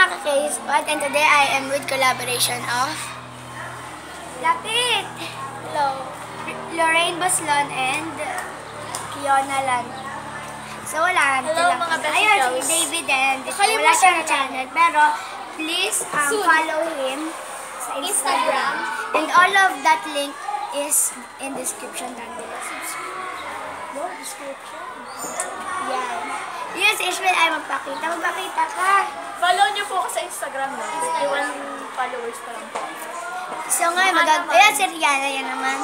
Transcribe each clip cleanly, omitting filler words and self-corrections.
mga K-Spot, and today I am with collaboration of Lapit! Hello! Lorraine Baslon and Kiona Lan. So wala, hello mga best ayun, si David and wala siyang channel, pero please follow him sa Instagram. And all of that link is in description down below. Description? Yeah. Yes, Ishmael ay magpakita. Magpakita ka. Follow niyo po ako sa Instagram na. 51 followers pa lang po. So ngayon, ayan si Rihanna, yan naman.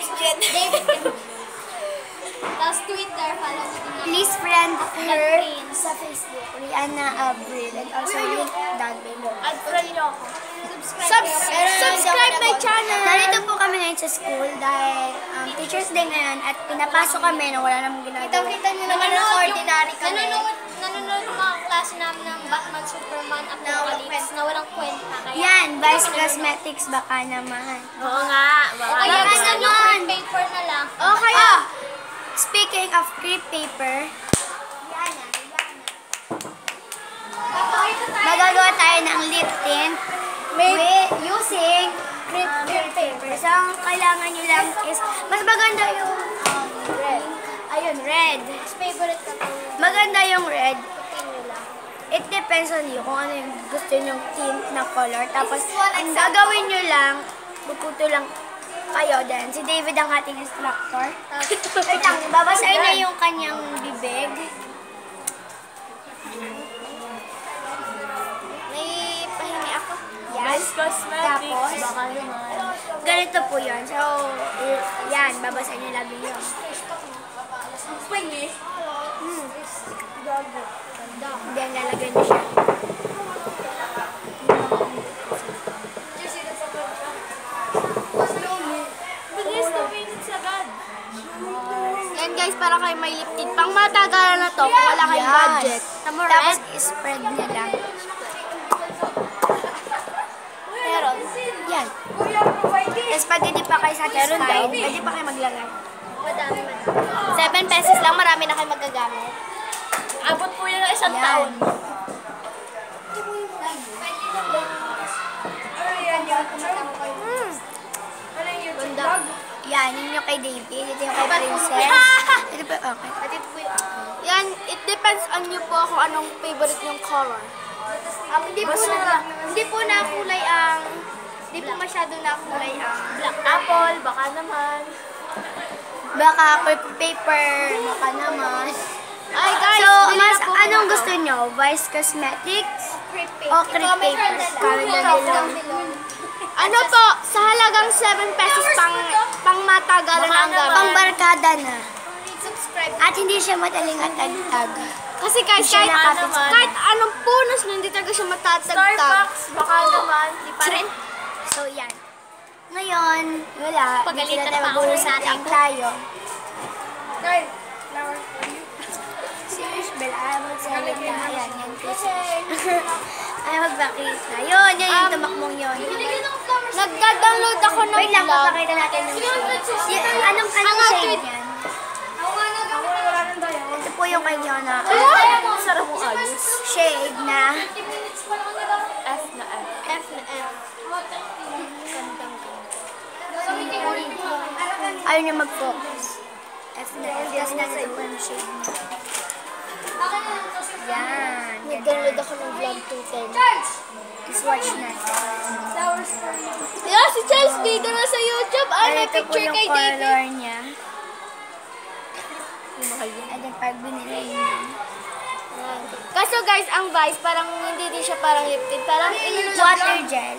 Tapos Twitter, follow niyo din. Please friend her sa Facebook, Rihanna Abril, and also link down below. Add friend niyo ako. Subscribe my channel! Narito po kami ngayon sa school dahil Teachers Day ngayon at pinapasok kami na wala namang ginagawa. Kita niyo naman na ordinary kami. Nanonood yung mga klase namin ng Batman, Superman, Apocalypse na walang kwenta. Yan, Vice Cosmetics baka naman. Oo nga. Okay, gusto nyo crepe paper na lang. Okay. Speaking of crepe paper, magagawa tayo ng lip tint using crepe paper. So, ang kailangan nyo lang is, mas maganda yung red. Ayun, red. Favorite ka po. Maganda yung red. It depends on you kung ano yung gusto nyong tint na color. Tapos, ang gagawin nyo lang, puputo lang kayo din. Si David ang ating instructor. Wait lang, babasahin na yung kanyang bibig. May pahingi ako. Vice Cosmetics. Tapos, Baka naman. ganito po yun. So, yan, babasahin nyo lagi yun. Pahingi. Then, lalagay nyo siya. Bilis na minutes agad. Yan guys, para kayo may lip tint. Pang matagalan na to, kung wala kayong budget. Tapos, spread nyo lang. Meron. Yan. Tapos, pag hindi pa kayo satisfied, pwede pa kayo maglagay. Madami. 7 pesos lang, marami na kayo magagamit. Abot po yun ng isang taon. Ganda. Yan, yun yung kay David. Ito yung kay Princess. Ito pa, okay. Yan, it depends on you po kung anong favorite yung color. Hindi po na kulay ang, hindi po masyado na kulay ang Black apple, baka naman. Baka paper, baka naman. Ay guys, So, bili mas na po anong kayo. gusto nyo? Vice Cosmetics Crepe o crepe paper? Comment down below. Ano po, sa halagang 7 pesos pang matagalan ang gamit. Pangbarkada na. Subscribe. At hindi siya madaling atagtag. Kasi guys, Siya nakapit sa kahit anong punas na hindi talaga siya matatagtag. Starbucks, baka naman. Di pa rin. So, yan. Ngayon, wala. Pagalitan Dito na pa ako tayo, sa lang tayo. Si Ishbel, ayaw magsalit na. Ayan, yan kasi. Ayaw magpakita. Yun, yan yung tumakmong yun. Nagda-download ako ng Wait lang, vlog. papakita natin ng shade. Anong shade yan? Ito po yung kay Kiona. Sarap mo ayos. Shade na F na F. F na F. ayaw niya mag-focus. F na F. Tapos nasa po yung shade niya. Yan. Nag-download ako ng vlog 210. Swatch natin. Yeah, si Charles dito na sa YouTube. Ay, may Ito po picture yung kay David. color niya. Mahal yun. And then pag binili niya. Kaso guys, ang Vice parang hindi din siya parang lip tint. Parang Water gel.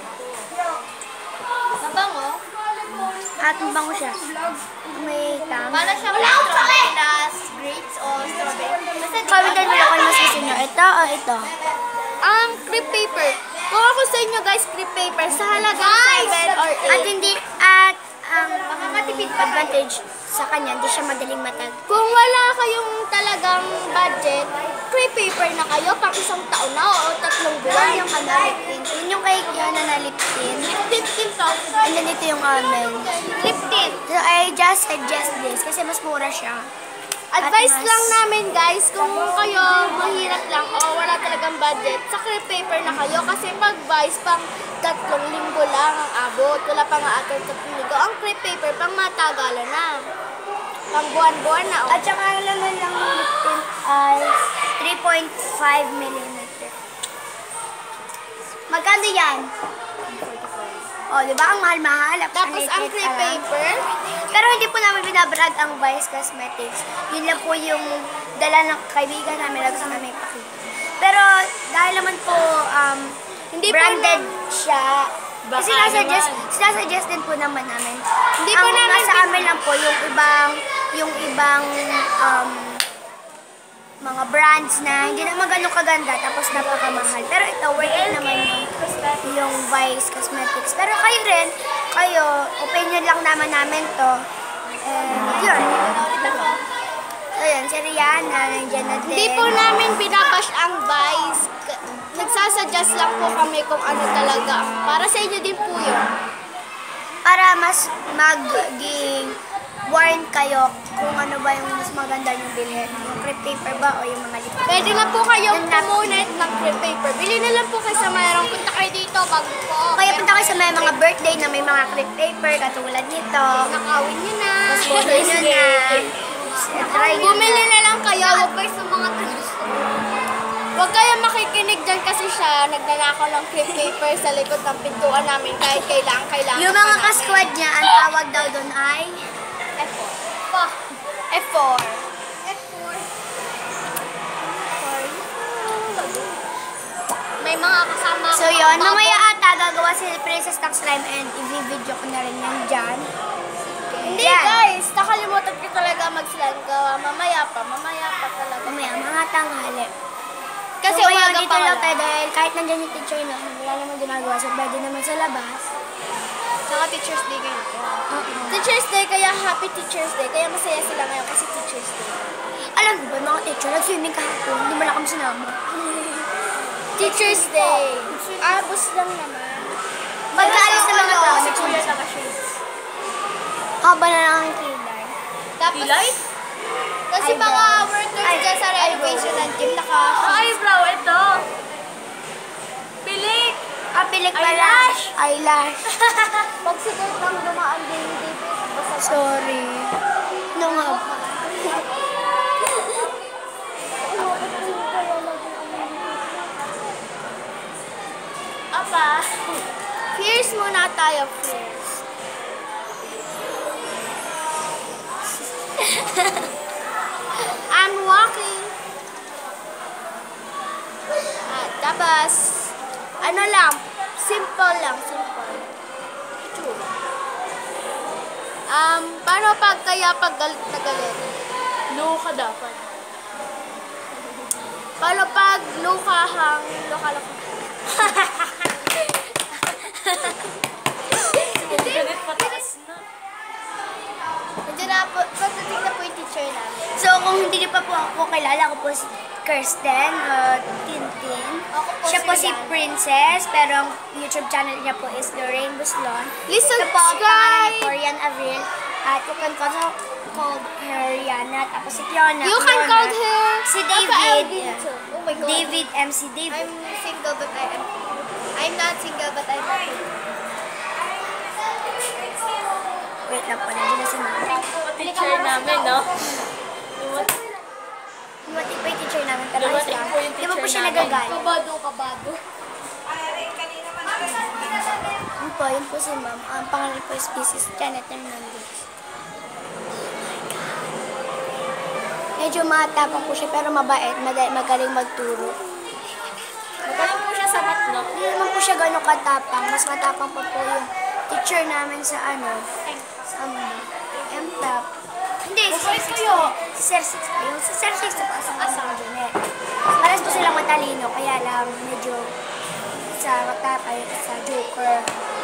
mabango. At mabango siya. May tang. Para siyang strawberry plus grapes o strawberry. Basta di Comment down below kung mas gusto nyo. Ito o ito. crepe paper. Kung ako sa inyo guys, crepe paper sa halagang 7 or 8. At hindi, at makakatipid advantage sa kanya, hindi siya madaling matag. Kung wala kayong talagang budget, crepe paper na kayo pang isang taon na o 3 buwan. Yan yung lip tint. Yun yung kay Kiona na lip tint. Lip tint to. And then ito yung amin. Lip tint. So I just suggest this kasi mas mura siya. Advice mas- lang namin guys, kung kayo mahirap lang o wala talagang budget, sa crepe paper na kayo kasi pag vice pang 3 linggo lang ang abot. Wala pa nga atin 3 linggo. Ang crepe paper pang matagalan na. Pang buwan-buwan na. At saka ang laman lang ng lip tint ay 3.5 mm. Magkano yan? O, di ba? Ang mahal-mahal. Tapos ang crepe paper, Pero hindi po namin binabrag ang Vice Cosmetics. Yun lang po yung dala ng kaibigan namin. Gusto namin ipakita. Pero dahil naman po Hindi po branded siya. Baka Sinasuggest din po naman namin. Hindi po namin nasa amin lang po yung ibang mga brands na hindi naman ganun kaganda tapos napakamahal. Pero ito, worth it naman yung Vice Cosmetics. Pero kayo, opinion lang namin to. And yun. Ayun, si Rihanna, nandiyan na din. hindi po namin binabash ang Vice. Nagsasuggest lang po kami kung ano talaga. Para sa inyo din po yun. Para mas maging warn kayo kung ano ba yung mas maganda yung bilhin. Yung crepe paper ba o yung mga lip tint. Pwede na po kayong Yung napkin. pumunit ng crepe paper. Bili na lang po kayo sa mayroong punta kayo dito bago po. Kaya punta kayo sa may mga birthday na may mga crepe paper katulad nito. Nakawin nyo na. Bumili nyo na. Try nyo Bumili na. na lang kayo. Huwag kayo sa mga Huwag kayo makikinig dyan kasi siya nagnanakaw ng crepe paper sa likod ng pintuan namin kahit kailangan. Yung mga kasquad niya, ang tawag daw doon ay F4. F4. May mga kasama So yun, mamaya ata gagawa si Princess Tax Slime and i-video ko na rin yan dyan. Hindi Yan. guys, nakalimutan ko talaga mag-slime gawa. Mamaya pa talaga. Mamaya, mga tanghali. Kasi so, ngayon, umaga dito pa lang wala. tayo dahil kahit nandyan yung teacher na, wala naman ginagawa. So, pwede naman sa labas. Tsaka Teacher's Day ngayon. Teacher's Day, kaya happy Teacher's Day. Kaya masaya sila ngayon kasi Teacher's Day. Alam mo ba, mga teacher, nag-swimming kahapon. Hindi mo lang kami sinama. Teacher's Day. Abos lang naman. Pagkaalis ng mga tao, si Kuya naka-shades. haba na lang ang kilay. Tapos, kasi Eyebrow. mga workers dyan sa renovation ng gym naka-shades. Eyebrow, ito. Pilik. Pilik pala. Eyelash. Eyelash. Pag siguro lang dumaan din, hindi basta Sorry. No nga. Apa, fierce muna tayo, fierce. I'm walking. Tapos, ano lang, simple lang, simple. Paano pag galit na galit? No ka dapat. Paano pag lukahang, luka-luka? Galit pataas na. Nandiyan na po, pagdating na po yung teacher namin. So, kung hindi niyo pa po ako kilala, ako po si Kirsten, Tintin. Ako po Siya po si Rihanna. Princess, pero ang YouTube channel niya po is Lorraine Buslon. Please Ito po ang pangalan subscribe! ni Corian Avril. At you can also call her Rihanna. Tapos si Fiona. You can Fiona. call her Si Papa David. Alvin too. Oh my God. David, MC David. I'm single but I'm not single but I'm happy. Wait lang po, nandiyan na si Mama. Teacher namin, no? Dumating po yung teacher namin, pero ayos Dumating lang. po yung Di ba po teacher siya namin. nagagalit? Kabado. Yun po si Ma'am. Ang pangalan po is Mrs. Janet Hernandez. Medyo matapang po siya, pero mabait. Magaling magturo. Magaling po siya sa mat, no? Hindi naman po siya gano'ng katapang. Mas matapang pa po yung teacher namin sa MTAP. Hindi, si Sir Sixto. Si Sir Sixto. Yung si Sir Sixto po sa asang Janet. Pares po silang matalino, kaya lang medyo sa matapay, sa joker.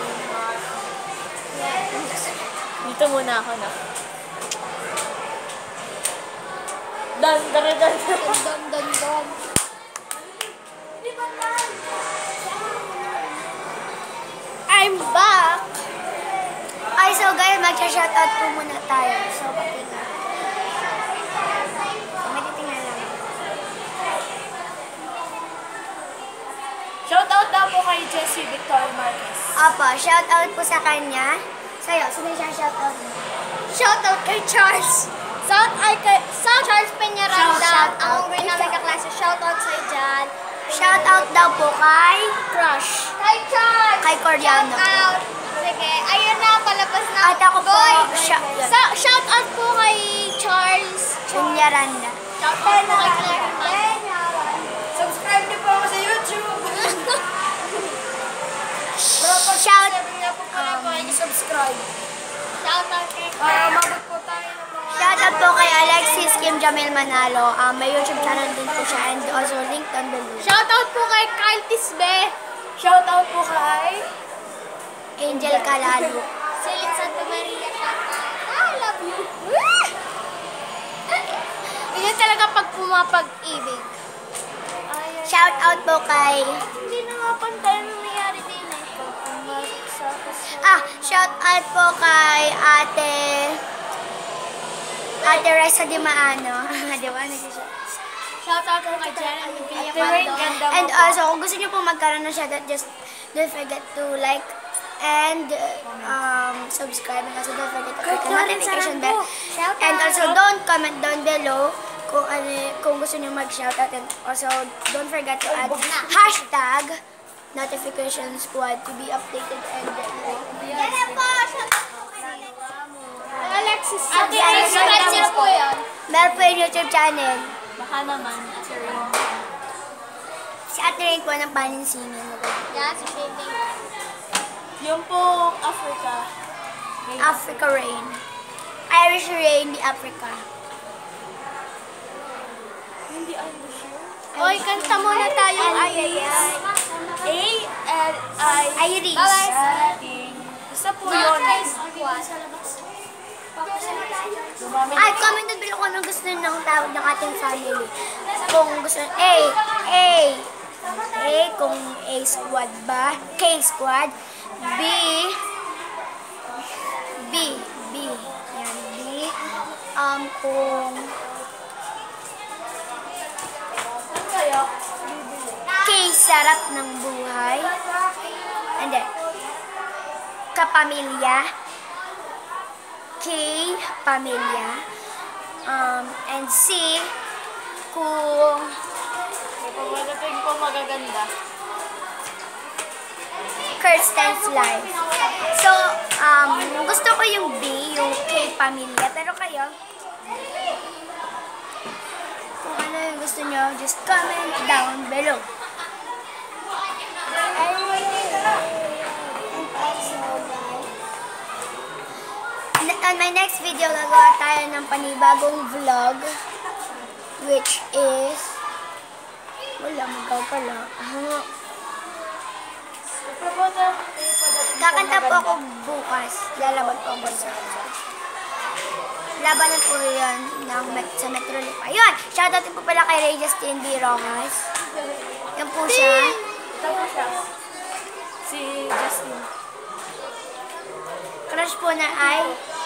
Dito muna ako, no? Dan. Don. I'm back. Ay, so guys, mag-shoutout po muna tayo. So, patinga. Shoutout daw po kay Jessie Victor Marquez. Opo, shout out po sa kanya. Sa'yo, sino siya shout out mo? Shoutout kay Charles. Sa Charles Peñaranda. Shout out. Ang grade namin kaklase. Shoutout sa'yo dyan. Shout out daw po kay Crush. Kay Charles. Kay Coriano. Shoutout. Sige, ayun na, palabas na. At ako po, Boy. Shoutout po kay Charles. Sunyaranda. Shoutout po kay Claire. Subscribe niyo po ako sa YouTube. Shout subscribe. Shoutout kay Para mabot po tayo ng mga... Shout out po kay Alexis Kim Jamil Manalo. May YouTube channel din po siya and also link down below. Shoutout po kay Kyle Tisbe. Shoutout po kay... Angel Calalo. Celine Santa Maria. Shoutout. I love you. Ganyan talaga pag pumapag-ibig. Shout out po kay Hindi na nga pantay ang nangyayari din eh. shout out po kay Ate Reza Di Maano. Di ba? Shoutout po kay Jeremy Villamando. And also, kung gusto niyo po magkaroon ng shoutout, just don't forget to like and subscribe, and also don't forget to click the notification bell. And also don't comment down below kung gusto niyo mag-shoutout, and also don't forget to add hashtag notification squad to be updated and Alexis. Subscribe sila po yun. meron po yung YouTube channel. Baka naman. Si Ate Rain po ng Paninsinin. Yeah, si Shading. Yung po Africa. Africa Rain. Irish Rain, di Africa. Hindi Irish yun. Oy, kanta muna tayo. Iris. A-L-I. Iris. Isa po yun. Ay, comment down below kung anong gusto ng tawag ng ating family. Kung gusto, kung A squad ba? K squad. B. Yan, B. Kung K, sarap ng buhay. And then, kapamilya. K, pamilya. And C, kung Pagdating po magaganda. Kirsten's life. So, gusto ko yung B, yung K, pamilya. Pero kayo, kung ano yung gusto nyo, just comment down below. On my next video, gagawa tayo ng panibagong vlog, which is, wala, magaw pala. Kakanta po ako bukas. Lalaban po ako sa labanan po yun sa Metro Lipa. Yun! Shoutout po pala kay Ray Justin B. Rojas. Yan po siya. Ito po siya. Si Justin. Crush po na ay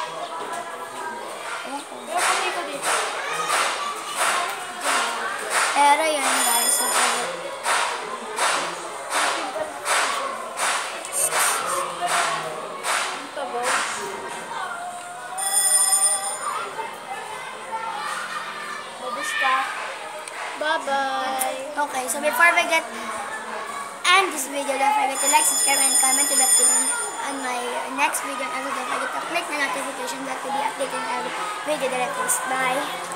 pero yan guys. Bye-bye. Okay, so before we end this video, don't forget to like, subscribe, and comment to be updated on my next video. And also don't forget to click the notification bell to be updated on every video that I post. Bye!